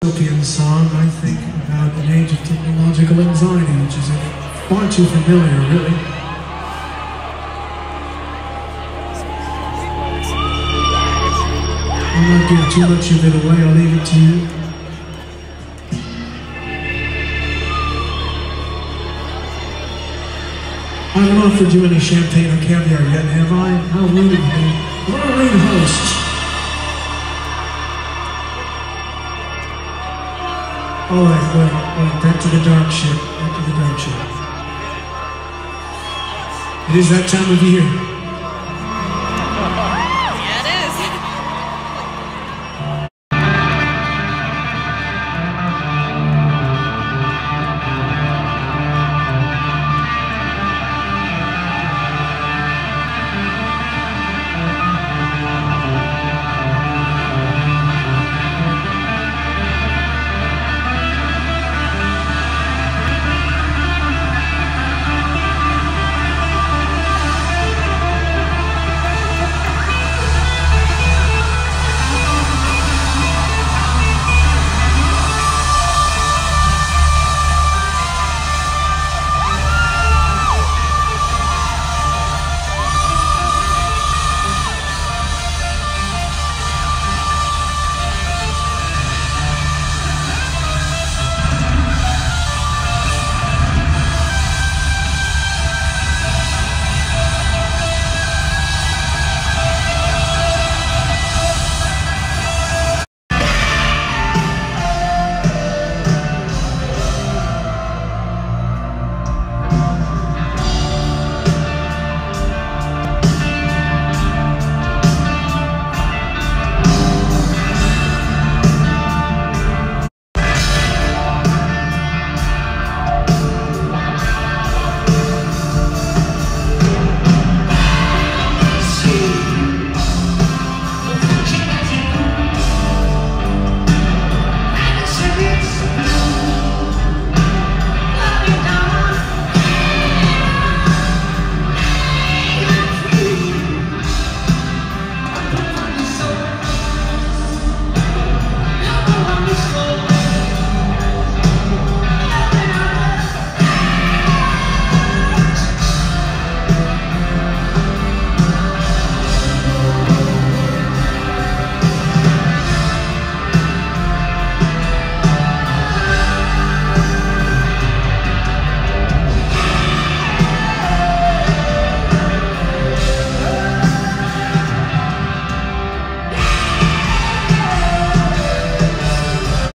Utopian song, I think, about an age of technological anxiety, which is far too familiar, really. I'll not give too much of it away, I'll leave it to you. I haven't offered you any champagne or caviar yet, have I? How rude of me. What a rude host. All right, wait, back to the dark ship, back to the dark ship. It is that time of year.